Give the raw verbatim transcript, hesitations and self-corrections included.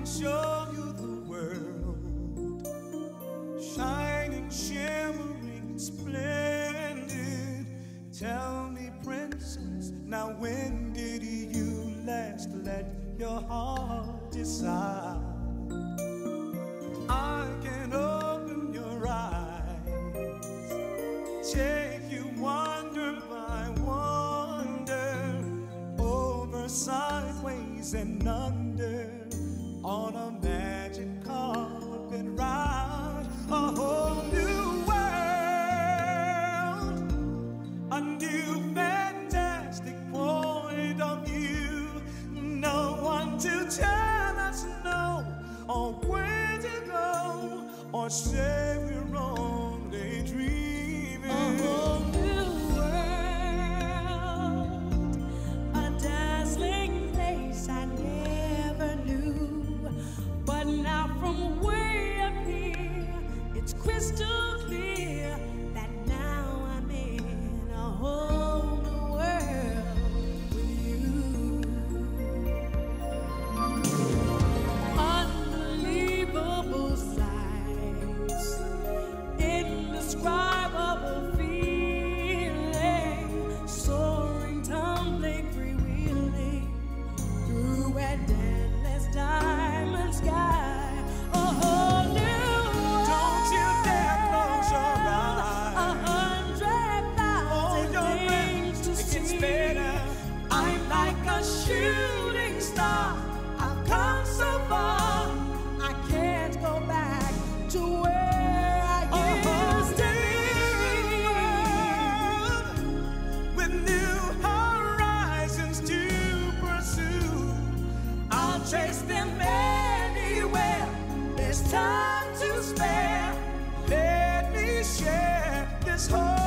can show you the world, shining, shimmering, splendid. Tell me, princess, now when did you last let your heart decide? I can open your eyes, take you wonder by wonder, over, sideways, and under, on a magic carpet ride, a whole new world, a new fantastic point of view. No one to tell us no, or where to go, or say we're only dreaming. A whole new world, a dazzling place I never knew. But now from way up here, it's crystal clear that now I'm in a whole new world with you. Unbelievable sights, indescribable feeling, soaring, tumbling, freewheeling through an endless diamond sky. A whole new world. Don't you dare close your eyes. A hundred thousand Hold your things breath, to it gets see. better. I'm like a shooting star. I've come so far. I can't go back to where I A whole used to new world, with new horizons to pursue. I'll chase them anywhere. There's time to spare. Let me share this whole